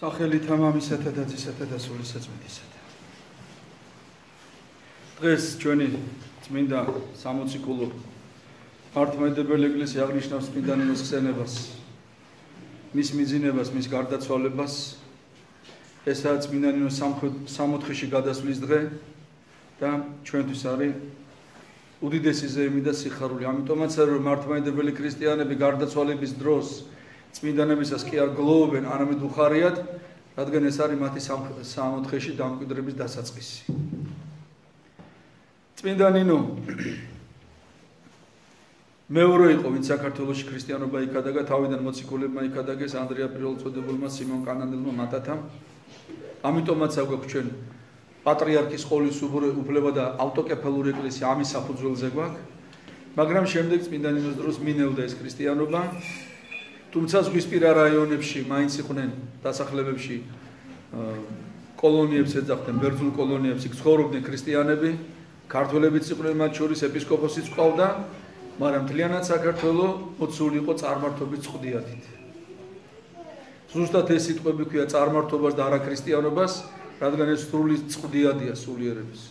სახელით მამისათა და ძისათა და სული საწმინდისათა. დღეს ჩვენი წმინდა 60 კულო მართლმადიდებელი ეკლესია აღნიშნავს წმინდა ნინოს ხსენებას, მის მიძინებას, მის გარდაცვალებას. ესაა წმინდა ნინოს სამოთხეში გადასვლის დღე და ჩვენთვის არის უდიდესი ზეიმი და სიხარული. ამიტომაც რომ მართლმადიდებელი ქრისტიანები გარდაცვალების დროს წმინდანებისას კი არ გლოვობენ, არამედ უხარიათ, რადგან ეს არის მათი სამოთხეში დამკვიდრების დასაწყისი. წმინდა ნინო მეორე იყო, ვინც საქართველოში ქრისტიანობა იქადაგა, თავიდან მოციქულებმა იქადაგეს, ანდრია პირველწოდებულმა, სიმონ კანანელმა, მატათამ. ამიტომაც აგვაქვს ჩვენ პატრიარქის ყოლის უფლება და ავტოკეფალური ეკლესია ამის საფუძველზე გვაქვს, მაგრამ შემდეგ წმინდა ნინოს დროს მინელდა ეს ქრისტიანობა. თუმცა ზღვისპირა რაიონებში მაინც იყვნენ დასახლებებში კოლონიებს ეძახდნენ, ბერძნულ კოლონიებში ცხოვრობდნენ ქრისტიანები, ქართველებიც იყვნენ მათ შორის, ეპისკოპოსიც ყავდა, მაგრამ მთლიანად საქართველო მოცული იყო წარმართობის წყდიათით. ზუსტად ეს სიტყვები ქვია წარმართობას და არა ქრისტიანობას, რადგან ეს სრული წყდიადია სულიერების.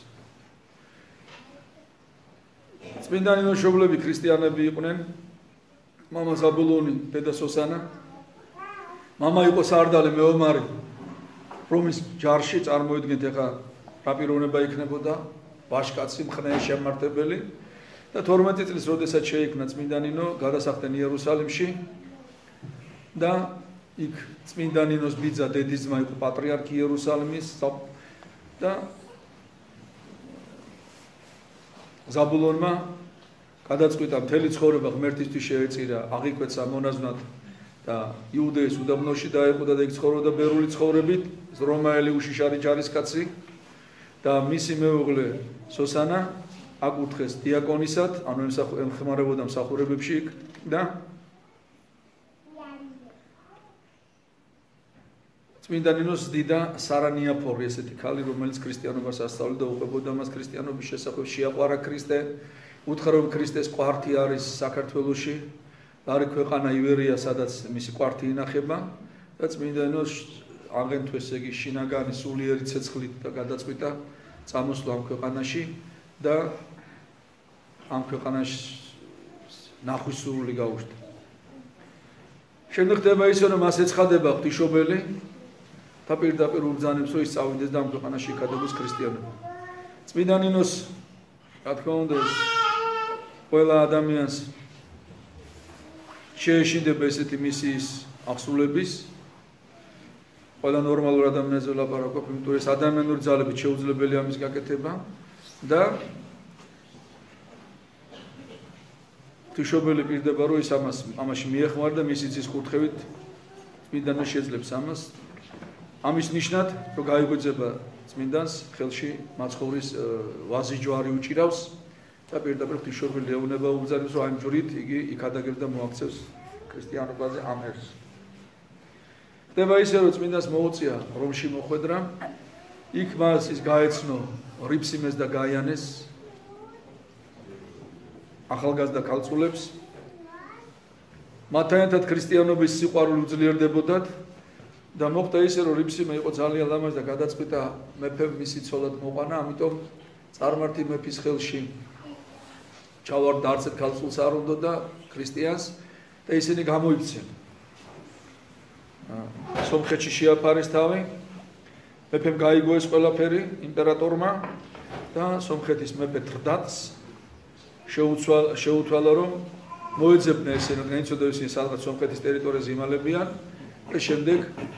წმინდა ნინოს მშობლები ქრისტიანები იყვნენ. მამა ზაბულონი, დედა სოსანა. მამა იყო სარდალი მეომარი, რომის ჯარში წარმოიდგენთ ახლა რა პიროვნება იქნებოდა, ვაჟკაცი, მხნე შემმარტებელი და 12 წლის როდესაც შეიქმნა წმინდა ნინო, გადასახდნენ იერუსალიმში და იქ წმინდა ნინოს ბიძა დედის ძმა იყო პატრიარქი იერუსალიმის და ზაბულონმა გადაწყვიტა მთელი ცხოვრება ღმერთისთვის შეეწირა, აღიკვეცა მონაზვნად და იუდეის უდაბნოში დაეყოდა და იქ ცხოვრობდა ბერული ცხოვრებით, რომაელი უშიშარი ჯარისკაცი და მისი მეუღლე სოსანა აკურთხეს დიაკონისად, ანუ ემხმარებოდა მსახურებებში იქ და წმინდა ნინოს დიდა სარანიაფორი, ესეთი ქალი, რომელიც ქრისტიანობას ასწავლიდა, უყვებოდა მას ქრისტიანობის შესახებ, შეაყვარა ქრისტე. უთხრა რომ ქრისტეს კვართი არის საქართველოში, არის ქვეყანა ივერია, სადაც მისი კვართი ინახება და წმინდა ნინოს აღენთვეს იგი შინაგანი სულიერი ცეცხლით და გადაწყვიტა წამოსვლა ამ ქვეყანაში და ამ ქვეყანაში ნახვის სურვილი გაუჩნდა. შემდეგ ხდება ისე რომ მას ეცხადება ღვთისმშობელი და პირდაპირ უბრძანებს რომ ის წავიდეს და ამ ქვეყანაში იქადაგოს ქრისტიანობა. წმინდა ნინოს რა თქმა უნდა ყველა ადამიანს შეეშინდება ესეთი მისიის აღსრულების. ყველა ნორმალურ ადამიანზე ვლაპარაკობ, იმიტომ რომ ეს ადამიანური ძალებით შეუძლებელია ამის გაკეთება და ღვთისმშობელი პირდება რომ ის ამაში მიეხმარ და მისი ძის კურთხევით წმინდანმა შეძლებს ამას. ამის ნიშნად რომ გაიგვეძება წმინდანს ხელში მაცხოვრის ვაზის ჯვარი უჭირავს და პირდაპირ ღვთისმშობელი ეუბნება უბრძანებს რომ ამ ჯვრით იგი იქადაგებს და მოაქცევს ქრისტიანობაზე ამ ერს. ხდება ისე რომ წმინდანს მოუწია რომში მოხვედრა, იქ მას ის გაეცნო რიფსიმეს და გაიანეს ახალგაზრდა ქალწულებს. მათთან ერთად ქრისტიანობის სიყვარული უძლიერდებოდათ და მოხდა ისე რომ რიფსიმე იყო ძალიან ლამაზი და გადაწყვიტა მეფემ მისი ცოლად მოყვანა, ამიტომ წარმართი მეფის ხელში ჩავარდა არც ერთ ქალწულს არ უნდა და ქრისტიანს და ისინი გამოიქცნენ. სომხეთში შეაფარეს თავი, მეფემ გაიგო ეს ყველაფერი იმპერატორმა და სომხეთის მეფე თრდატს შეუთვალა რომ მოეძებნა ესენი, რადგან იცოდა ისინი სადღაც სომხეთის ტერიტორიაზე იმალებიან და შემდეგ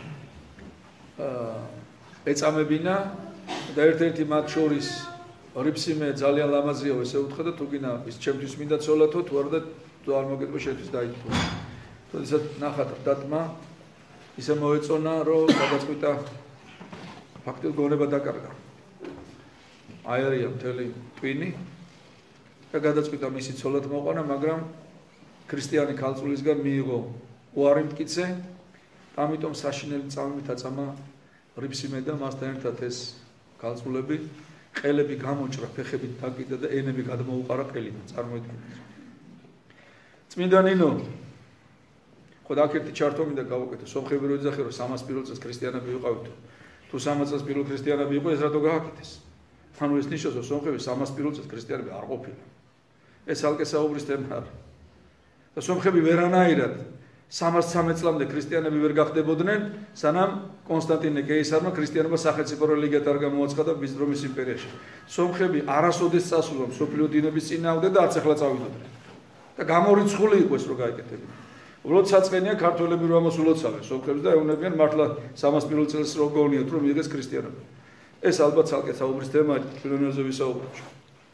ეწამებინა და ერთ-ერთი მათ შორის რიფსიმე ძალიან ლამაზია, ესე უთხრა და თუ გინდა ის ჩემთვის მინდა ცოლათო, თუ არა და თუ არ მოგეთქვა შეთვის დაითქვა. თორემ ნახა თრდატმა ისე მოეწონა რომ გადაწყვიტა ფაქტობრივად გონება დაკარგა. აერია მთელი ტვინი და გადაწყვიტა მისი ცოლად მოყვანა, მაგრამ ქრისტიანი ქალწულისგან მიიღო უარი მტკიცე, ამიტომ საშინელი წამებით აწამა რიფსიმე და მასთან ერთად ეს ქალწულები ყელები გამოჭრა, ფეხებით დაკიდა და ენები გადმოუყარა ყელიდან, წარმოიდგინეთ. წმინდა ნინო ხო და აქ ერთი ჩართო მინდა გავაკეთო. სომხები რო იძახე რომ 300 პირველ წელს ქრისტიანები ვიყავით. თუ 300 წელს პირველ ქრისტიანები იყო, ეს რატო გააკეთეს? ანუ ეს ნიშნავს რომ სომხები 300 პირველ წელს ქრისტიანები არ ყოფილან. ეს ალკე საუბრის თემა არის. და სომხები ვერანაირად 313 წლამდე ქრისტიანები ვერ გახდებოდნენ, სანამ კონსტანტინე კეისარმა ქრისტიანობა სახელმწიფო რელიგიად არ გამოაცხადა ვიზდრომის იმპერიაში. სომხები არასოდეს წასულან მსოფლიო დინების წინააღმდეგ და არც ახლა წავიდოდნენ. და გამორიცხული იყო ეს რო გაეკეთებინა. უბრალოდ საწყენია ქართველები რომ ამას ულოცავენ სომხებს და ეუბნებიან მართლა 301 წელს რო გონიათ რომ მიიღეს ქრისტიანობა. ეს ალბათ ცალკე საუბრის თემაა ფილონეოზე ვისაუბრებთ.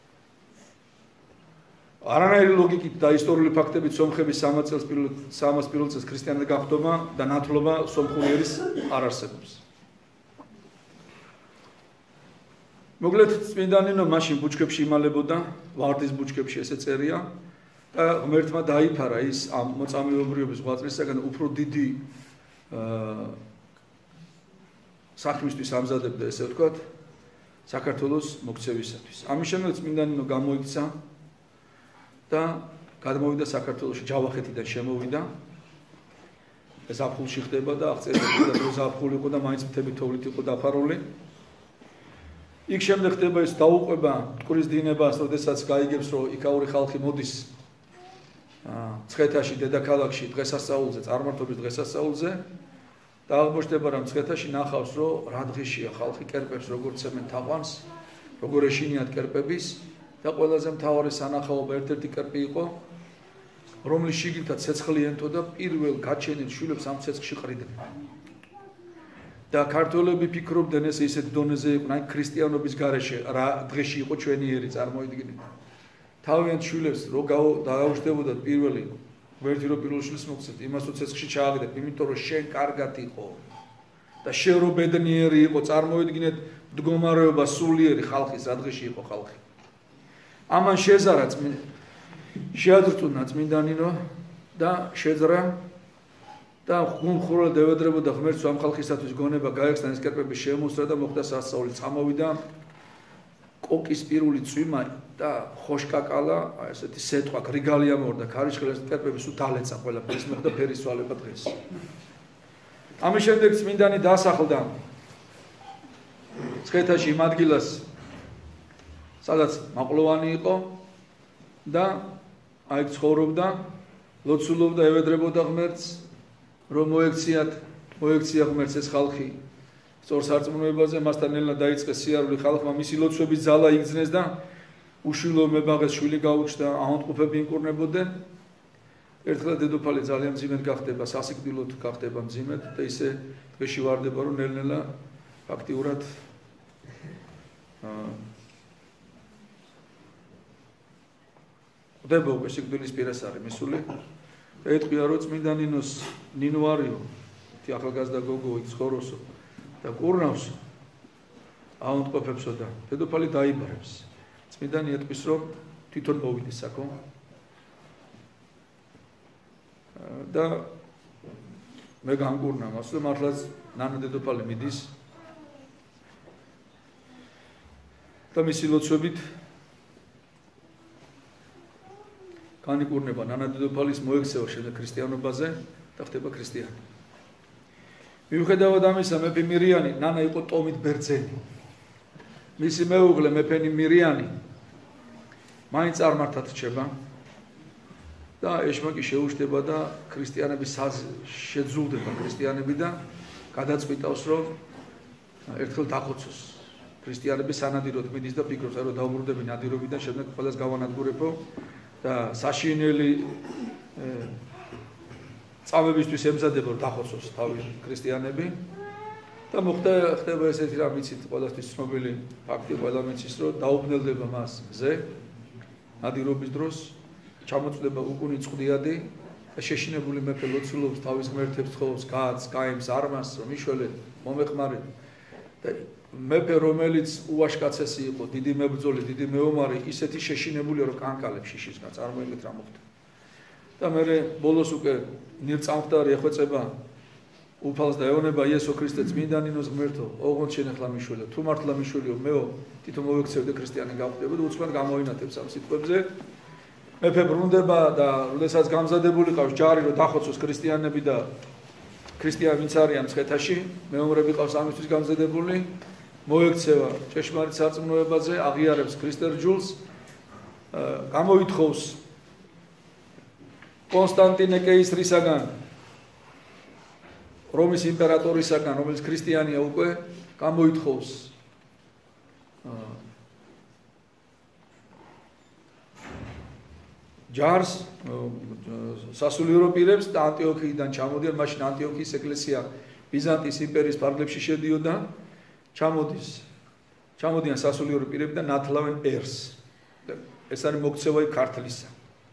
არანაირი ლოგიკით და ისტორიული ფაქტებით სომხების 300 პირველ წელს ქრისტიანად გახდომა და ნათლობა სომხური ერის არ არსებობს. მოკლედ წმინდანინო მაშინ ბუჩქებში იმალებოდა, ვარდის ბუჩქებში ესე წერია და ღმერთმა დაიფარა ის ამ მოწამეობრიობის ღვაწლისაგან უფრო დიდი საქმისთვის ამზადებდა ესე ვთქვათ საქართველოს მოქცევისათვის. ამის შემდეგ წმინდანინო გამოიქცა და გადმოვიდა საქართველოში, ჯავახეთიდან შემოვიდა. ზაფხულში ხდება და აღწერდა რომ ზაფხული იყო და მაინც მთები თოვლით იყო დაფარული. იქ შემდეგ ხდება ის დაუყვება მტკვრის დინებას, როდესაც გაიგებს რომ იქაური ხალხი მოდის მცხეთაში, დედაქალაქში დღესასწაულზე, წარმართობის დღესასწაულზე და აღმოჩნდება რომ მცხეთაში ნახავს რომ რა დღეშია ხალხი კერპებს როგორ ცემენ თაყვანს, როგორ ეშინიათ კერპების და ყველაზე მთავარი სანახაობა ერთ-ერთი კერპი იყო, რომლის შიგნითაც ცეცხლი ენტო და პირველ გაჩენილ შვილებს ამ ცეცხლში ყრიდნენ. და ქართველები ფიქრობდნენ ეს ისეთ დონეზე იყვნენ, აი ქრისტიანობის გარეშე რა დღეში იყო ჩვენი ერი წარმოიდგინეთ. თავიანთ შვილებს რო დააუშვებოდათ პირველი გვერდი რო პირველ შვილს მოგცეთ, იმას რო ცეცხლში ჩააგდებ, იმიტომ რომ შენ კარგად იყო და შენ რო ბედნიერი იყო, წარმოიდგინეთ მდგომარეობა სულიერი ხალხის რა დღეში იყო ხალხი. ამან შეზარა შეადრწუნა წმინდანინო და შეძრა და ხუმხურად ევედრებოდა ღმერთს ამ ხალხისათვის გონება გაექცნა ეს კერპების შემოსრა და მოხდა სასწაული. წამოვიდა კოკის პირული წვიმა და ხოშკაკალა, ესეთი სეტყვა გრიგალია მორდა ქარიშხლას კერპები სულ დალეცა ყველაფერს მოხდა ფერის სვალება დღეს. ამის შემდეგ წმინდანი დასახლდა მცხეთაში იმ ადგილას სადაც მაყლოვანი იყო და აი ცხოვრობდა, ლოცულობდა, ევედრებოდა ღმერთს, რომ მოექცია ღმერთს ეს ხალხი სწორ სარწმუნოებაზე, მასთან ნელა დაიწყეს სიარული ხალხმა, მისი ლოცვების ძალა იგრძნეს და უშვილო მებაღეს შვილი გაუჩნდა, ავადმყოფები ინკურნებოდნენ. ერთხელ დედოფალი ძალიან მძიმედ გახდება, სასიკვდილოდ გახდება მძიმედ და ისე დღეში ვარდება, რომ ნელ-ნელა ფაქტიურად ხდება უკვე სიკვდილის პირას არის მისული. ეტყვია რომ წმინდა ნინო არიო, თი ახალგაზრდა გოგო იქ ცხოვროსო და კურნავსო ავადმყოფებსო და დედოფალი დაიბარებს. წმინდანი ეტყვის რომ თვითონ მოვიდეს აქო და მე გამკურნა მას და მართლაც ნანა დედოფალი მიდის და მისი ლოცვებით განიკურნება ნანა დედოფალის მოექცევა შემდეგ ქრისტიანობაზე და ხდება ქრისტიანი. მიუხედავად ამისა, მეფე მირიანი, ნანა იყო ტომით ბერძენი. მისი მეუღლე მეფე მირიანი მაინც არ მართად რჩება და ეშმაკი შეუშტება და ქრისტიანების შეძულდება ქრისტიანები და გადაწყვიტავს რომ ერთხელ დახოცოს. ქრისტიანები სანადიროდ მიდის და ფიქრობს რომ დაუბრუნდები ნადირობიდან, შემდეგ ყველას გავანადგურებო და საშინელი წამებისთვის ემზადება რომ დახოცოს თავი ქრისტიანები და ხდება ესეთი რამ იცით ყველასთვის ცნობილი ფაქტი ყველა მეცის რომ დაუბნელდება მას ზე ნადირობის დროს ჩამოწდება უკუნი წყდიადი და შეშინებული მეფე ლოცულობს თავის ღმერთებს თხოვს კაცს, კაიმს, არმას რომ იშველეთ, მომეხმარეთ და მეფე რომელიც უაშკაცესი იყო, დიდი მებრძოლი, დიდი მეომარი, ისეთი შეშინებულია რომ კანკალებს შიშისგან წარმოიდგინეთ რა მოხდა. და მე ბოლოს უკვე ნირწამხდარი ეხვეწება უფალს და ეონება იესო ქრისტე წმინდა ნინოს ღმერთო, ოღონდ შენ ახლა მიშველე, თუ მართლა მიშველიო მეო, თვითონ მოვექცევდე ქრისტიანი გავხდები და უცბად გამოინათებს ამ სიტყვებზე მეფე ბრუნდება და როდესაც გამზადებული ყავს ჯარი რომ დახოცოს ქრისტიანები და ქრისტიანი ვინც არიან მცხეთაში მეომრები ყავს ამისთვის გამზადებული მოექცევა ჭეშმარიტ სარწმუნოებაზე აღიარებს ქრისტეს ჯულს გამოითხოვს კონსტანტინე კეისრისაგან რომის იმპერატორისაგან რომელიც ქრისტიანია უკვე გამოითხოვს ჯარს სასულიერო პირებს და ანტიოქიიდან ჩამოდიან მაშინ ანტიოქიის ეკლესია ბიზანტიის იმპერიის ფარგლებში შედიოდა ჩამოდიან სასულიერო პირები და ნათლავენ ერს ეს არის მოქცევა ქართლისა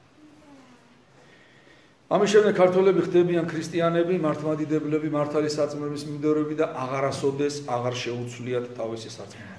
ამის შემდეგ ქართველები ხდებიან ქრისტიანები მართლმადიდებლები მართალი სარწმუნოების მიმდევრები და აღარასოდეს აღარ შეუცვლიათ თავისი სარწმუნოება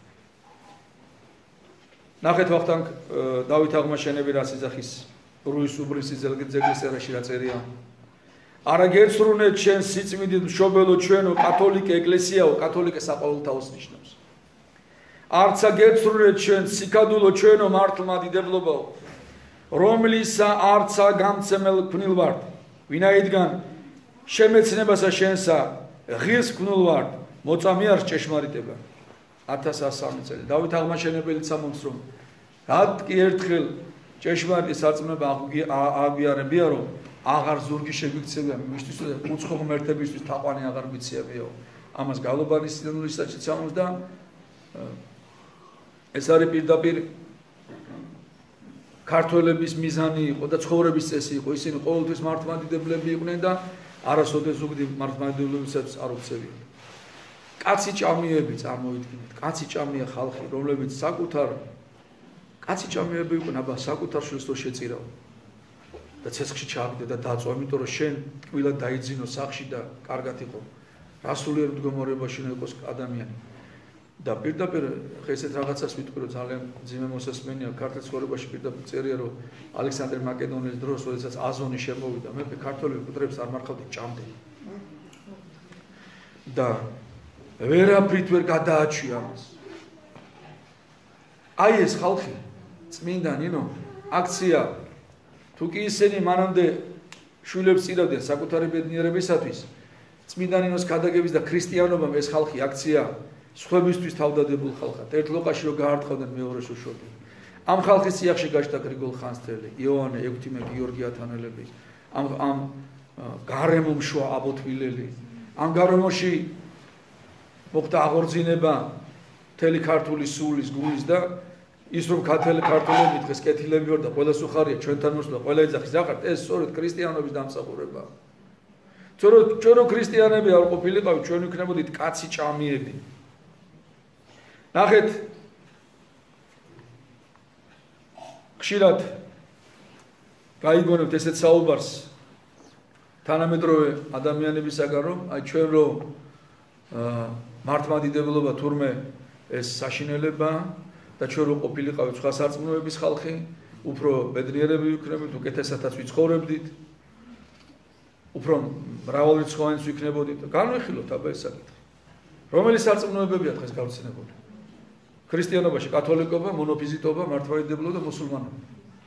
ნახეთ ვახტანგ დავით აღმაშენები რა სიძახის რუის უბრისი ზეგლისერაში რა წერია არა გეცრუნეთ შენ სიწმინდით მშობელო ჩვენო კათოლიკე ეკლესიაო კათოლიკე საყოველთაოს ნიშნავს არცა გეცრუნეთ შენ სიკადულო ჩვენო მართლმადიდებლობაო რომლისა არცა გამცემელ ქვნილვართ ვინაიდან შემეცნებასა შენსა ღირს ქვნილვართ მოწამიარ ჭეშმარიტება 1103 წელი დავით აღმაშენებელი წამოწ რომ რატკი ერთხელ ჭეშმარიტი სარწმუნება აგვიარებია რომ აღარ ზურგი შეგვიქცევია მისთვის უცხო ღმერთებისთვის თაყვანი აღარ გვიციებიო ამას გალობანის სინოდისაჩი წამოწ და ეს არის პირდაპირ ქართველების მიზანი იყო და ცხოვრების წესი იყო ისინი ყოველთვის მართლმადიდებლები იყვნენ და არასოდეს ზუგდი მართლმადიდებლობისათვის არ უქცევიათ კაცი ჭამიები წარმოიდგინეთ კაცი ჭამია ხალხი რომლებიც საკუთარ კაცი ჭამიები იყვნენ აბა საკუთარ შვილს რო შეწირავ და ცეცხლში ჩააგდე და დაწვა იმიტომ რომ შენ ტკბილად დაიძინო სახში და კარგად იყო რასულიერ მდგომარეობაში უნდა იყოს ადამიანი და პირდაპირ ესეთ რაღაცას ვიტყვი რომ ძალიან ძიმე მოსასმენია ქართულ ცხოვრებაში პირდაპირ წერია რომ ალექსანდრე მაკედონელის დროს როდესაც აზონი შემოვიდა მეფე ქართველები კუტრებს არ მარხავდნენ ჭამდნენ და ვერაფრით ვერ გადააჩვია ამას აი ეს ხალხი წმინდა ნინო აქცია თუ კი ისინი მანამდე შვილებს წირავდნენ საკუთარი ბედნიერებისათვის წმინდა ნინოს ქადაგების და ქრისტიანობამ ეს ხალხი აქცია სხვებისთვის თავდადებულ ხალხად ერთ ლოყაში რო გაარტყავდნენ მეორეს უშორდნენ ამ ხალხის სიახში გაჩნდა გრიგოლ ხანძთელი იოანე ექვთიმე გიორგი ათანელები ამ გარემომშვა აბოთვილელი ამ გარემოში მოხდა აღორძინება მთელი ქართული სულის გულის და ის რომ ქართველები დღეს კეთილები ვარ და ყველას უხარია ჩვენთან მოსვლა ყველა ეძახის ახართ ეს სწორედ ქრისტიანობის დამსახურებაა ჩვენ რო ქრისტიანები არ ყოფილიყავით ჩვენ ვიქნებოდით კაცი ჭამიები ნახეთ ხშირად გაიგონებთ ესეთ საუბარს თანამედროვე ადამიანებისაგან რომ აი ჩვენ რო მართლმადიდებლობა თურმე ეს საშინელება და ჩვენ რო ყოფილიყავით სხვა სარწმუნოების ხალხი უფრო ბედნიერები ვიქნებით უკეთესათაც ვიცხოვრებდით უფრო მრავალრიცხოვანიც ვიქნებოდით განვიხილოთ აბა ეს საკითხი რომელი სარწმუნოებებია დღეს გავრცელებული ქრისტიანობაში კათოლიკობა მონოფიზიტობა მართლმადიდებლობა და მუსულმანობა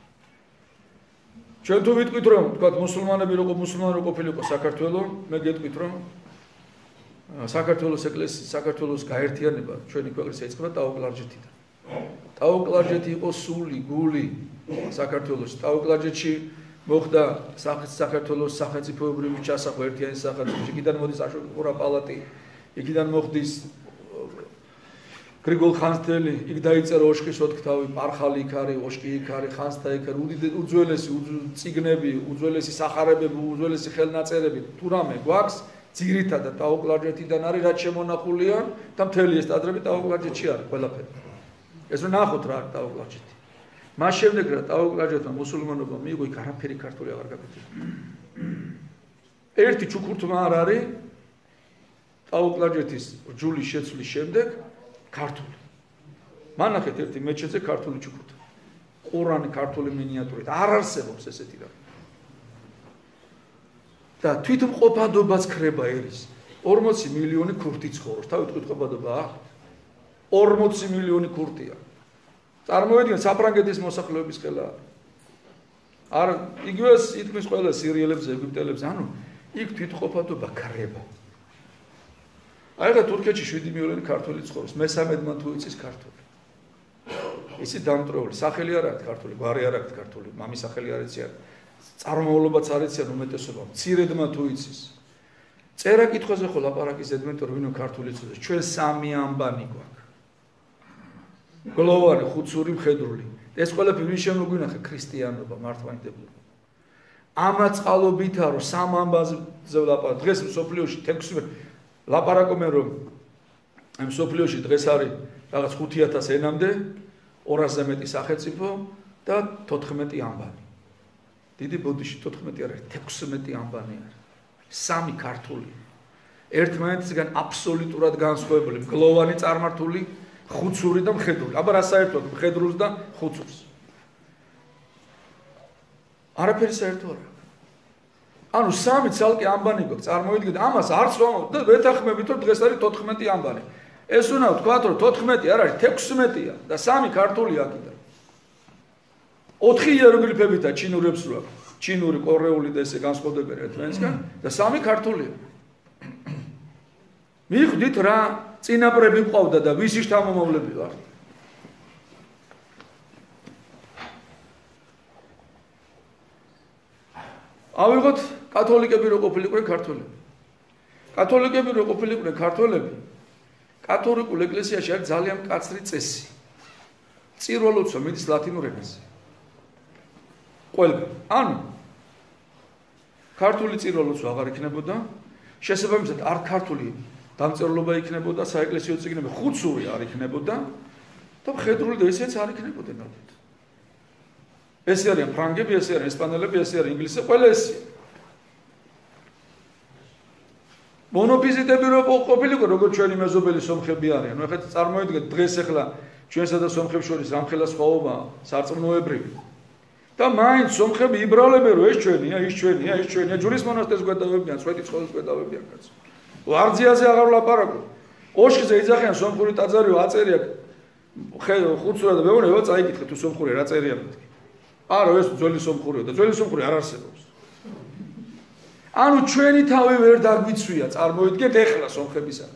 ჩვენ თუ ვიტყვით რომ თქვა მუსულმანები რო ყოფილიყო საქართველო მე გეტყვით რომ საქართველოს ეკლესიის საქართველოს გაერთიანება ჩვენი ქვეყნის ეწყება ტაო-კლარჯეთიდან ტაო-კლარჯეთი იყო სული გული საქართველოს ტაო-კლარჯეთში მოხდა საქართველოს სახელმწიფოებრივი ჩასახვა ერთიანი სახელმწიფოში იქიდან მოდის აშოტყურა პალატი იქიდან მოხდის გრიგოლ ხანძთელი იქ დაიწერა ოშხის ოთხთავი პარხალი იქ არის ოშკი იქ არის ხანძთა იქ არის უძველესი წიგნები უძველესი სახარებები უძველესი ხელნაწერები თუ რამე გვაქვს ძირითადად ტაო-კლარჯეთიდან არის რაც შემონახულია და მთელი ეს ტაძრები ტაო-კლარჯეთში არის ყველაფერი ეს რომ ნახოთ რა არის ტაო-კლარჯეთი მას შემდეგ რა ტაო-კლარჯეთმა მუსულმანობა მიიღო იქ არაფერი ქართული აღარ გაკეთდა ერთი ჩუქურთმა არ არის ტაო-კლარჯეთის რჯულის შეცვლის შემდეგ ქართული მან ნახეთ ერთი მეჩეთზე ქართული ჩუქურთმა ყურანი ქართული მინიატურით არ არსებობს ესეთი რა და თვითმყოფადობაც ხრება ერის 40 მილიონი ქურთი ცხოვრობს თავით თვითმყოფადობაა 40 მილიონი ქურთია წარმოედგინეთ საფრანგეთის მოსახლეობის ხელა არ იგივე ითქმის ყველა სირიელებზე, ეგვიპტელებზე, ანუ იქ თვითყოფადობა ქრება. აი რა თურქეთში 7 მილიონი ქართველი ცხოვრობს, მე-13 თუ იცის ქართული. ისი დამტრეული, სახელი არ აქვს ქართული, გვარი არ აქვს ქართული, მამის სახელი არ იციან. წარმომავლობაც არ იციან უმეტესობა, მცირედმა თუ იცის. წერა კითხვაზე ხო ლაპარაკი ზედმეტ რომ ვინო ქართული იცოდეს, ჩვენ სამი ამბანი გვაქვს. გლოვანი, ხუცური, მხედრული. ეს ყველაფერი ვინ შემოგვინახე ქრისტიანობა, მართლმადიდებლობა. ამაც წყალობითა რომ სამ ამბაზე ლაპარაკ. დღეს მსოფლიოში 16 ლაპარაკობენ რომ ამ მსოფლიოში დღეს არის რაღაც 5000 ენამდე 200-ზე მეტი სახელმწიფო და 14 ამბანი. დიდი ბოდიში 14 არ არის, 16 ამბანი არის. სამი ქართული. ერთმანეთისგან აბსოლუტურად განსხვავებული, მგლოვანი წარმართული, ხუცური და მხედრული. აბა რა საერთოდ მხედრულს და ხუცურს? არაფერი საერთო არ აქვს. ანუ სამი ცალკე ამბანი გვაქვს, წარმოიდგინეთ, ამას არც ვამბობთ და ვეთანხმებით რომ დღეს არის 14 ამბანი. ეს უნდა ვთქვათ რომ 14 არ არის, 16-ია და სამი ქართული აქედან. 4 იეროგლიფებითა ჩინურებს რო აქვს. ჩინური, კორეული და ესე განსხვავდებიან ერთმანეთისგან და სამი ქართულია. მიხვდით რა წინაპრები მყავდა და ვისი შთამომავლები ვარ. ავიღოთ კათოლიკები რო ყოფილიყვნენ ქართველები. კათოლიკები რო ყოფილიყვნენ ქართველები, კათოლიკურ ეკლესიაში არის ძალიან მკაცრი წესი. წირვა-ლოცვა მიდის ლათინურ ენაზე. ყველგან. ანუ ქართული წირვა-ლოცვა აღარ იქნებოდა, შესაბამისად არ ქართული დამწერლობა იქნებოდა, საეკლესიო წიგნები ხუცური არ იქნებოდა და მხედრული და ესეც არ იქნებოდა ნამდვილად. ესე არიან ფრანგები, ესე არიან ესპანელები, ესე არის ინგლისები, ყველა ესე. მონოფიზიტები რო ყოფილიყვნენ, როგორც ჩვენი მეზობელი სომხები არიან. ნუ ახლა წარმოიდგინეთ დღეს ახლა ჩვენსა და სომხებს შორის რამხელა სხვაობაა, სარწმუნოებრივი. და მაინც სომხები იბრალებენ რომ ეს ჩვენია, ის ჩვენია, ის ჩვენია, ჯვრის მონასტერს გვედავებიან, სვეტი წყალს გვედავებიან კაცო. ვარძიაზე აღარ ვლაპარაკობ. ოშხზე იძახიან სომხური ტაძარი აწერია ხუცურად და მეუბნება წაიკითხე თუ სომხური რა წერია მეთქი. არა ეს ძველი სომხურია და ძველი სომხური არ არსებობს. ანუ ჩვენი თავი ვერ დაგვიცვია, წარმოიდგინეთ ეხლა სომხებისა.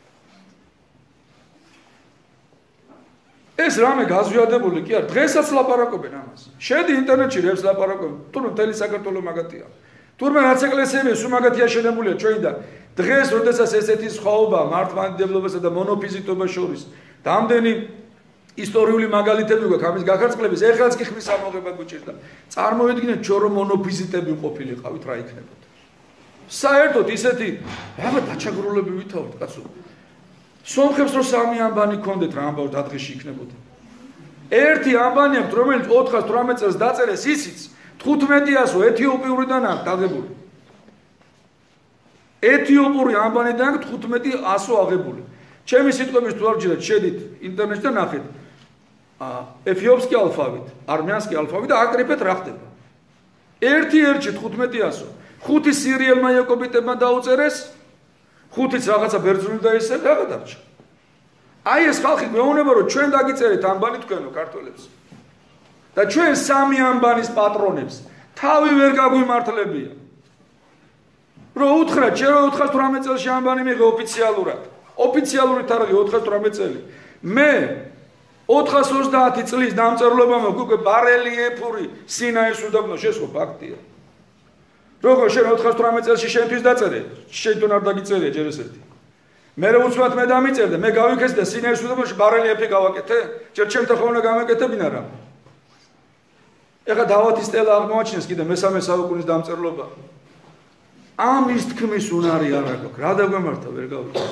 ეს რამე გაზვიადებული კი არ, დღესაც ლაპარაკობენ ამას. შედი ინტერნეტში რებს ლაპარაკობენ, თუნდაც მთელი საქართველო მაგათია. თურმე რაც ეკლესიები სულ მაგათია შენებულია ჩვენიდან. დღეს როდესაც ესეთი სხვაობა მართლმადიდებლობასა და მონოფიზიტობას შორის, დამდენი ისტორიული მაგალითები გვაქვს ამის გახარწყლების, ეხლაც კი ხმის ამოღება გვჭირდა. წარმოიდგინეთ ჩვენ რომ მონოფიზიტები ყოფილიყავით, რა იქნებოდა. საერთოდ ისეთი რაღაც დაჩაგრულები ვითავთ, კაცო. სომხებს რო სამი ამბანი ქონდეთ რა ამბავ დადღეში იქნებოდა. ერთი ამბანი აქვს, რომელიც 418 წელს დაწერეს ისიც 1500-ო ეთიოპიურიდან აქვს დაგებული. ეთიოპური ამბანიდან 1500-ო აღებული. ჩემი სიტყვების თუ არ გჯერათ, შედით ინტერნეტში და ნახეთ. ეფიოპსკი ალფავით, არმიანსკი ალფავით და აკრიფეთ რა ხდება. ერთი-ერთი 1500-ო. 5 სირიელმა იაკობიტებმა დაუწერეს, 5-იც რაღაცა ბერძნული და ესე გადარჩა. აი ეს ხალხი გვეუბნება რომ ჩვენ დაგიწერეთ ამბანი თქვენო ქართველებს. და ჩვენ სამი ამბანის პატრონებს თავი ვერ გაგვიმართლებია. რო უთხრათ, შენ რო 418 წელს ამბანი მიიღე ოფიციალურად. ოფიციალური თარიღი 418 წელი. მე 430 წლის დამწერლობა მაქვს უკვე ბარელიეფური სინაის უდაბნო შესხო ფაქტია. როგორ შენ 418 წელში შენთვის დაწერე, შენ თუ არ დაგიწერია ჯერ ესეთი. მე რო უცბად მე დამიწერდა, მე გავიქეს და სინაის უდაბნოში ბარელიეფი გავაკეთე, ჯერ ჩემთან ხოლმე გამეკეთებინა რა. ეხლა დავათის სტელა აღმოაჩინეს კიდე მე-3 საუკუნის დამწერლობა. ამის თქმის უნარი არ აქვს. რა დაგვემართა ვერ გავიგე.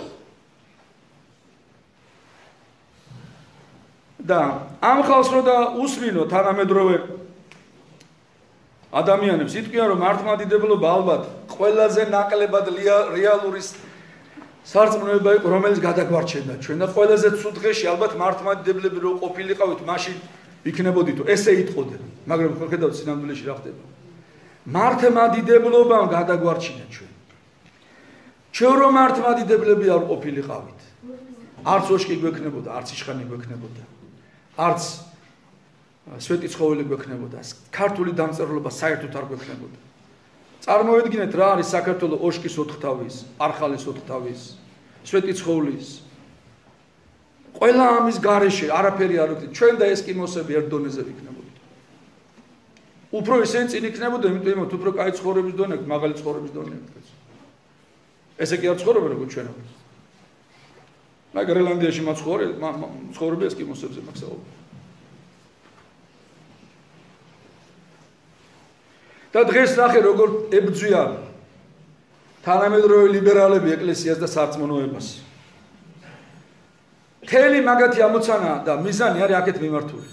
და ამ ხალხს რო და უსმინო თანამედროვე ადამიანებს იტყვიან რომ მართლმადიდებლობა ალბათ ყველაზე ნაკლებად რეალური სარწმუნოება იყო რომელიც გადაგვარჩენდა ჩვენ და ყველაზე ცუდ დღეში ალბათ მართლმადიდებლები რო ყოფილიყავით მაშინ იქნებოდით ესე იტყოდნენ მაგრამ ხედავთ სინამდვილეში რა ხდება მართლმადიდებლობამ გადაგვარჩინა ჩვენ რომ მართლმადიდებლები არ ყოფილიყავით არც ოშკი გვექნებოდა არც იშხანი გვექნებოდა არც სვეტი ცხოველი გვექნებოდა. ქართული დამწერლობა საერთოდ არ გვექნებოდა. წარმოვიდგინეთ რა არის საქართველოს ოშკის 4 თავის, არხალის 4 თავის, სვეტი ცხოვლის. ყველა ამის გარეშე არაფერი არ ვიქნებოდა. ჩვენ და ესკიმოსები ერთ დონეზე ვიქნებოდით. უფრო ისინი წინ იქნებოდა, იმიტომ რომ უფრო კაი ცხოვრების დონე, მაღალი ცხოვრების დონე აქვს. ესე კი არ ცხოვრობენ როგორც ჩვენ. მაგრამ გრენლანდიაში ცხოვრები ესკიმოსებზე მაგსაუბი. და დღეს ნახე როგორ ებძვიან თანამედროვე ლიბერალები ეკლესიას და სარწმუნოებას. მთელი მაგათი ამოცანა და მიზანი არის აქეთ მიმართული.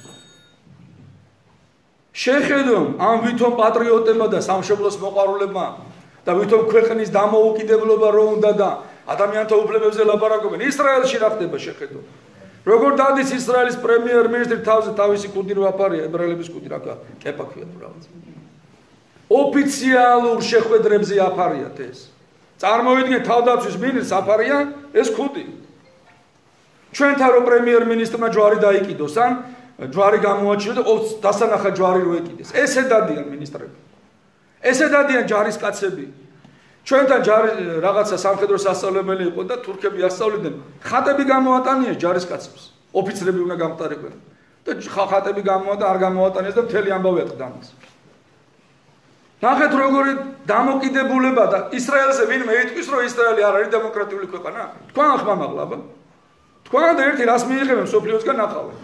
შეხედონ ამ ვითომ პატრიოტებმა და სამშობლოს მოყვარულებმა და ვითომ ქვეყნის დამოუკიდებლობა რო უნდა და ადამიანთა უფლებებზე ლაპარაკობენ. ისრაელში რა ხდება შეხედონ. როგორ დადის ისრაელის პრემიერ-მინისტრი თავისი კუდი რო აფარია, ებრაელების კუდი რა კეპა ქვია რაღაც. ოფიციალურ შეხვედრებზე აფარიათ ეს. წარმოვიდგინეთ თავდაცვის მინისტრს აფარია ეს კუდი. ჩვენთან რო პრემიერ-მინისტრმა ჯვარი დაიკიდოს, ან ჯვარი გამოაჩინოს და დასანახად ჯვარი რო ეკიდეს. ესე დადიან მინისტრები. ესე დადიან ჯარისკაცები. ჩვენთან ჯარი რაღაცა სამხედრო სასწავლებელი იყო და თურქები ასწავლიდნენ. ხატები გამოატანიეს ჯარისკაცებს. ოფიცრები უნდა გამყარებენ. და ხატები გამოატან არ გამოატანეს და მთელი ამბავი ატყდა ამას. ნახეთ როგორი დამოკიდებულება და ისრაელზე ვინმე იტყვის რომ ისრაელი არ არის დემოკრატიული ქვეყანა. თქვენ ახმამაღლა აბა. თქვენ და ერთი რას მიიღებენ სოფლიოსგან ახალ.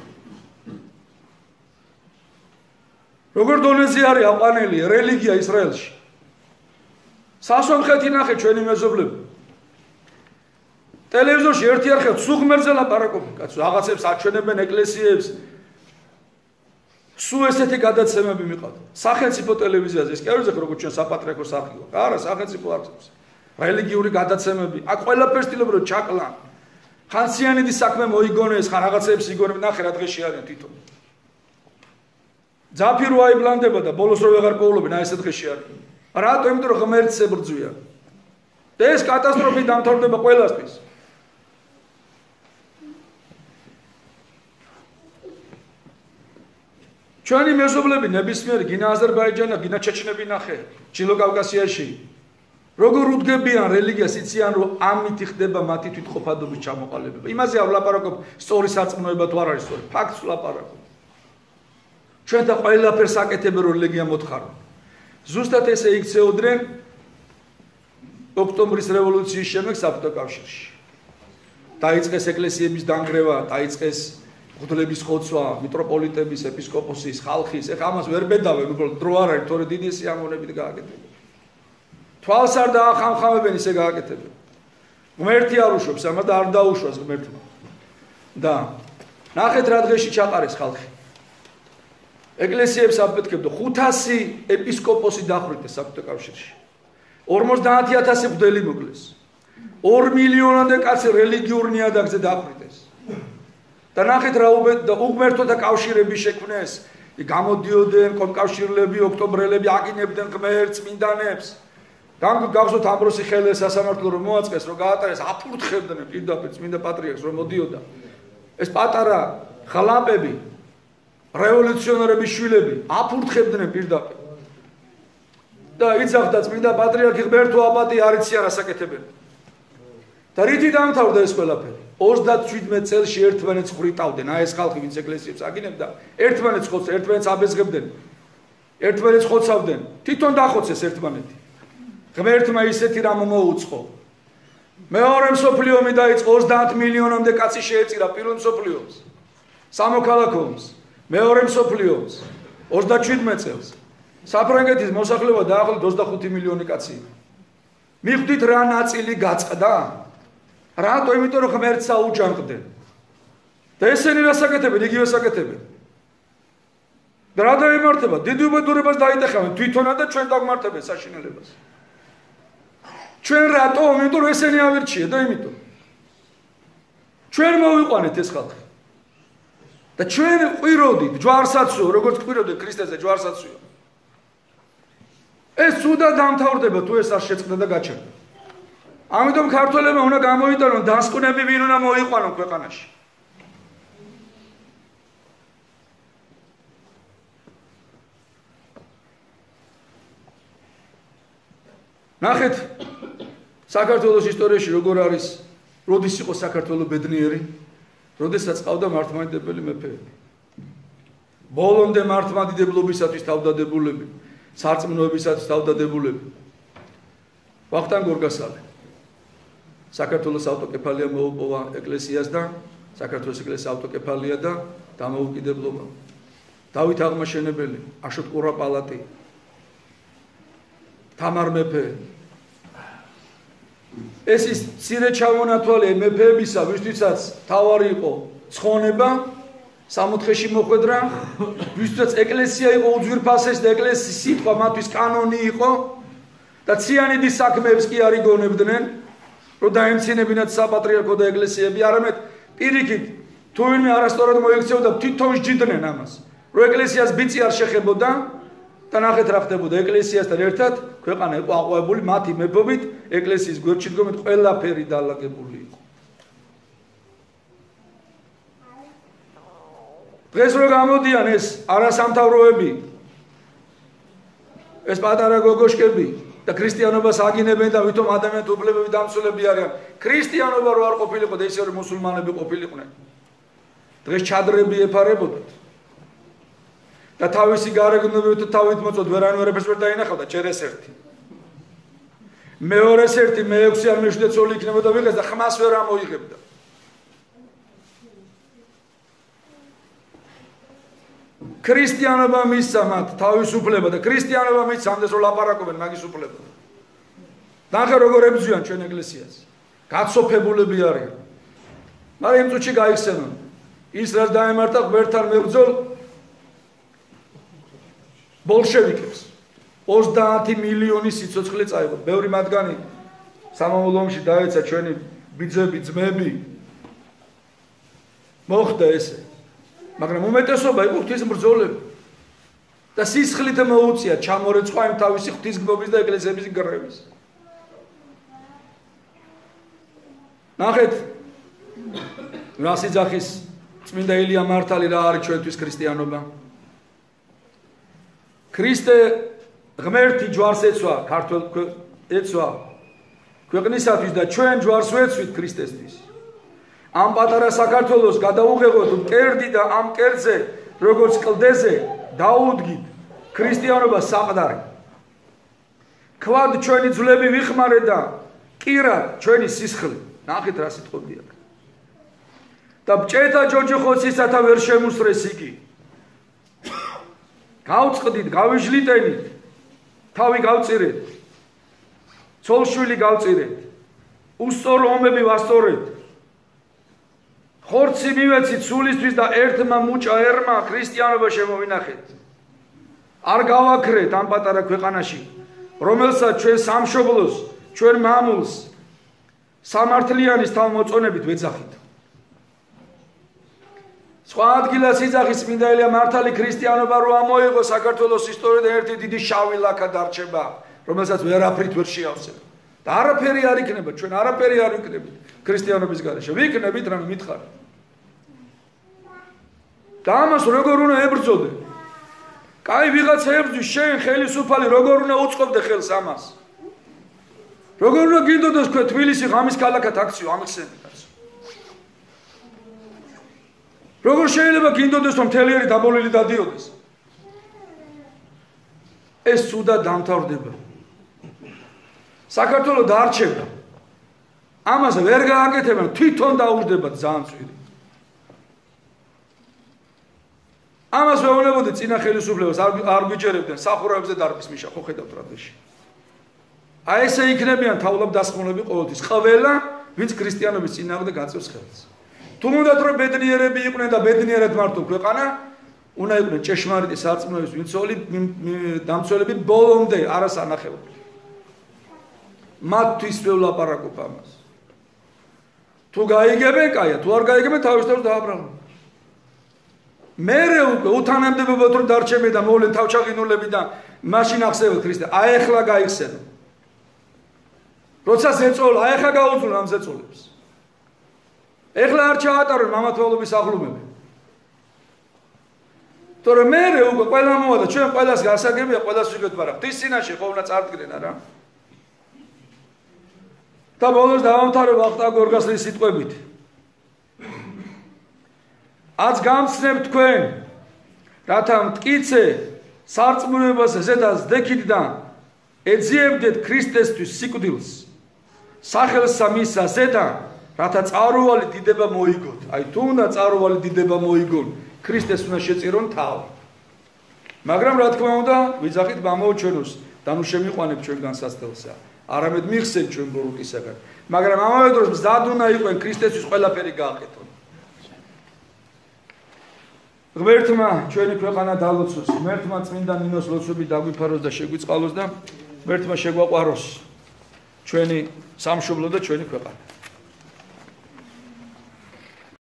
როგორ დონეზე არის აყვანელი რელიგია ისრაელში. სასონხეთი ნახე ჩვენი მეზობლები. ტელევიზორში ერთი არხევ სუღმერზე ლაპარაკობენ კაცო, რაღაცებს აჩვენებენ ეკლესიებს. სულ ესეთი გადაცემები მიყავდა. სახელმწიფო ტელევიზიაზე ის კი არ ვიზახ როგორც ჩვენ საპატრიარქოს არქივი. არა, სახელმწიფო არქივს. რელიგიური გადაცემები. აქ ყველაფერს თილობ რომ ჩაკლან. ხანსიანიდის საქმე მოიგონეს, ხან რაღაცებს იგონებენ, ნახე რა დღეში არიან თვითონ. ძაფი რო აიბლანდება და ბოლოს რო ვეღარ პოულობენ, აი ესე დღეში არიან. რატო? იმიტომ რომ ღმერთს ებრძვიან. და ეს კატასტროფით დამთავრდება ყველასთვის. ჩვენი მეზობლები ნებისმიერი გინა აზერბაიჯანა, გინა ჩეჩნები ნახე, ჩილო კავკასიაში. როგორ უდგებიან რელიგიას, იციან რომ ამით ხდება მათი თვითყოფადობის ჩამოყალიბება. იმაზე არ ვლაპარაკობ, სწორი სარწმუნოება თუ არ არის სწორი, ფაქტს ვლაპარაკობ. ჩვენთან ყველაფერს აკეთებენ რომ რელიგია მოთხარო. ზუსტად ესე იქცეოდნენ ოქტომბრის რევოლუციის შემდეგ საბჭოთა კავშირში. დაიწყეს ეკლესიების დანგრევა, დაიწყეს მღვდლების ხოცვა, მიტროპოლიტების, ეპისკოპოსის, ხალხის, ეხლა ამას ვერ ბედავენ, უბრალოდ დრო არ არის, თორე დიდი სიამოვნებით გააკეთებენ. თვალს არ დაახამხამებენ, ისე გააკეთებენ. ღმერთი არ უშვებს, ამას და არ დაუშვას ღმერთმა. და ნახეთ რა დღეში ჩაყარეს ხალხი. ეკლესიებს აფეთქებდა 500 ეპისკოპოსი დახვრიტეს საბჭოთა კავშირში. 50,000 მღვდელი მოკლეს. 2 მილიონამდე კაცი რელიგიურ ნიადაგზე დახვრიტეს. და ნახეთ რა უღმერთოთა კავშირები შექმნეს. გამოდიოდნენ კომკავშირლები, ოქტომბრელები, აკინებდნენ ღმერთს, მინდანებს. გახსოვთ ამბროსი ხელეს სასამართლო რომ მოაწყეს, რომ გაატარეს, აფურთხებდნენ პირდაპირ წმინდა პატრიარქს რომ მოდიოდა. ეს პატარა ხალაპები, რევოლუციონერების შვილები აფურთხებდნენ პირდაპირ. და იცავდა წმინდა პატრიარქი ღმერთო აბატი არ იციან რას აკეთებენ. და რითი დამთავრდა ეს ყველაფერი? 37 წელში ერთმანეთს ხრიტავდნენ, აი ეს ხალხი ვინც ეკლესიებს აკინებდა, ერთმანეთს ხოცავდნენ, ერთმანეთს აბეზღებდნენ, ერთმანეთს ხოცავდნენ, თვითონ დახოცეს ერთმანეთი. ღმერთმა ისეთი რამ მოუწყო. მეორე მსოფლიო ომი დაიწყო, 30 მილიონამდე კაცი შეეწირა პირველ მსოფლიო ომს. სამოქალაქო ომს, მეორე მსოფლიო ომს, 37 წელს. საფრანგეთის მოსახლეობა დაახლოებით 25 მილიონი კაცი. მიხვდით რა ნაწილი გაწყდა? რატო? იმიტომ რომ ღმერთს აუჯანყდნენ. და ესენი რას აკეთებენ? იგივეს აკეთებენ. და რა დაემართება? დიდი უბედურებას დაიტეხავენ თვითონად და ჩვენ დაგმართებენ საშინელებას. ჩვენ რატო? იმიტომ რომ ესენი ავირჩიე და იმიტომ. ჩვენ მოვიყვანეთ ეს ხალხი. და ჩვენ ყვიროდით ჯვარსაცვო, როგორც ყვიროდით ქრისტეზე ჯვარსაცვო. ეს სუდა დამთავრდება თუ ეს არ შეწყდა და გაჩერდა. ამიტომ ქართველებმა უნდა გამოიტანონ დასკვნები ვინ უნდა მოიყვანონ ქვეყანაში. ნახეთ საქართველოს ისტორიაში როგორ არის როდის იყო საქართველოს ბედნიერი როდესაც ყავდა მართლმადიდებელი მეფეები ბოლომდე მართლმადიდებლობისათვის თავდადებულები სარწმუნოებისათვის თავდადებულები ვახტანგ გორგასალი საქართველოს ავტოკეფალია მოუპოვა ეკლესიას და საქართველოს ეკლესია ავტოკეფალია და დამოუკიდებლობა დავით აღმაშენებელი აშოტ ყურაპალატი თამარ მეფე ეს ის მცირე ჩამონათვალე მეფეებისა ვისთვისაც თავარი იყო ცხონება სამოთხეში მოხვედრა ვისთვისაც ეკლესია იყო უძვირფასესი და ეკლესიის სიტყვა მათთვის კანონი იყო და ციანიდის საქმეებს კი არ იგონებდნენ რომ დაემცინებინათ საპატრიარქო და ეკლესიები არამედ პირიქით თუ ვინმე არასწორად მოიქცეოდა თვითონ სჯიდნენ ამას რომ ეკლესიას ბიწი არ შეხებოდა და ნახეთ რა ხდებოდა ეკლესიასთან ერთად ქვეყანა იყო აყვავებული მათი მეფობით ეკლესიის გვერდში დგომით ყველაფერი დაალაგებული იყო დღეს რო გამოდიან ეს არასამთავროები ეს პატარა გოგოშკები და ქრისტიანობას აგინებენ და ვითომ ადამიანთა უფლებები დამცველები არიან ქრისტიანობა რო არ ყოფილიყო და ისე რომ მუსულმანები ყოფილიყვნენ დღეს ჩადრები ეფარებოდათ და თავისი გარეგნობით თავით მოწოდ ვერანვერებს ვერ დაინახავდა ჯერეს ერთი მეორეს ერთი მეექვსე ან მეშვიდე ცოლი იქნებოდა ვიღეს და ხმას ვერ ამოიღებდა ქრისტიანობა მისცა მათ თავისუფლება და ქრისტიანობა მისცა ამდენს რომ ლაპარაკობენ მაგის უფლება ნახე როგორ ებრძვიან ჩვენ ეკლესიას გაცოფებულები არიან მაგრამ იმ წუთში გაიხსენონ ის რაც დაემართა ღმერთთან მებრძოლ ბოლშევიკებს 30 მილიონი სიცოცხლე წაიღო ბევრი მათგანი სამამულო ომში დაეცა ჩვენი ბიძები ძმები მოხდა ესე მაგრამ უმეტესობა იყო ღვთისმბრძოლები და სისხლით მოუწია ჩამორეცხვა იმ თავისი ღვთისგბობის და ეკლესიების გრევის ნახეთ რა სიძახის წმინდა ილია მართალი რა არის ჩვენთვის ქრისტიანობა ქრისტე ღმერთი ჯვარს ეცვა ქართულ ეცვა ქვეყნისათვის და ჩვენ ჯვარს ვეცვით ქრისტესთვის ამ პატარა საქართველოს გადაუღեղოთ მკერდი და ამ მკერდზე როგორც კლდეზე დაუდგით ქრისტიანობა საყდარი ქვად ჩვენი ძვლები ვიხმარე და კირად ჩვენი სისხლი ნახეთ რა სიტყვებია და ბჭეთა ჯოჯოხოცისათა ვერ შემუსრეს იგი გავწყდით გავიჟლიტენით თავი გავწირეთ ცოლშვილი გავწირეთ უსწორო ომები ვასწორეთ ხორცი მივეცით სულისთვის და ერთმა მუჭა ერმა ქრისტიანობა შემოვინახეთ არ გავაქრეთ ამ პატარა ქვეყანაში რომელსაც ჩვენ სამშობლოს ჩვენ მამულს სამართლიანის თავმოწონებით ვეძახით სხვა ადგილას იძახის წმინდა ილია მართალი ქრისტიანობა რო ამოიღო საქართველოს ისტორიიდან ერთი დიდი შავი ლაქა დარჩება რომელსაც ვერაფრით ვერ შეავსებთ და არაფერი არ იქნება ჩვენ არაფერი არ ვიქნებით ქრისტიანობის გარეშე ვიქნებით რამე მითხარით და ამას როგორ უნდა ებრძოდე კაი ვიღაცა ებრძვის შენ ხელისუფალი როგორ უნდა უწყობდე ხელს ამას როგორ უნდა გინდოდეს თქვენ თბილისი ღამის ქალაქად აქციო ამხსენეთ როგორ შეიძლება გინდოდეს რომ მთელი ერი დაბოლილი დადიოდეს ეს სუდა დამთავრდება საქართველოს დაარჩება ამაზე ვერ გააკეთებენ თვითონ დაუждდება ძალიან წვირი ამას ვეუბნებოდი წინა ხელისუფლებას არ გვიჭერებდნენ სახურავებზე დარბის მიშა ხო ხედავთ რა დღეში აი ესე იქნებიან თავლაბ დასხმულები ყოველთვის ყველა ვინც ქრისტიანობის წინააღმდეგ გაწევს ხელს თუ უნდათ რომ ბედნიერები იყვნენ და ბედნიერად მართო ქვეყანა უნდა იყვნენ ჭეშმარიტი სარწმუნოების ვინცოლი დამცველები ბოლომდე არასანახეობლი მათთვის ველაპარაკობ ამას თუ გაიგებენ კაია თუ არ გაიგებენ თავისთავად დააბრალონ მერე უკვე უთანამდებობად რომ დარჩებენ და მოვლენ თავჩაღინულები და მაშინ ახსენებთ ქრისტე აი ახლა გაიხსენო როცა ზეწოლა აი ახლა გაუძლო ამ ზეწოლებს ეხლა არ ჩაატარონ მამათვალობის აღლუმები თორემ მერე უკვე ყველა მოვა და ჩვენ ყველას გასაგებია ყველას ვიგებთ მაგრამ ღვთის წინაშე ხო უნდა წარდგნენ არა და ბოლოს დავამთავრებ ახტა გორგასლის სიტყვებით. აც გამცნებ თქვენ, რათა მტკიცე სარწმუნოებაზე ზედაც დექით და ეძიებდეთ ქრისტესთვის სიკვდილს. სახელსა მისა ზედა, რათა წარუვალი დიდება მოიგოთ. აი თუ უნდა წარუვალი დიდება მოიგონ, ქრისტეს უნდა შეწირონ თავი. მაგრამ რა თქმა უნდა, ვიძახით მამაოჩვენოს და ნუ შემიყვანებ ჩვენ განსაცდელსა. არამედ მიხსენ ჩვენ ბოროტისაგან. მაგრამ ამავე დროს მზად უნდა იყვენ ქრისტესთვის ყველაფერი გააკეთონ. ღმერთმა ჩვენი ქვეყანა დალოცოს, ღმერთმა წმინდა ნინოს ლოცვები დაგვიფაროს და შეგვიწყალოს და ღმერთმა შეგვაყვაროს ჩვენი სამშობლო და ჩვენი ქვეყანა.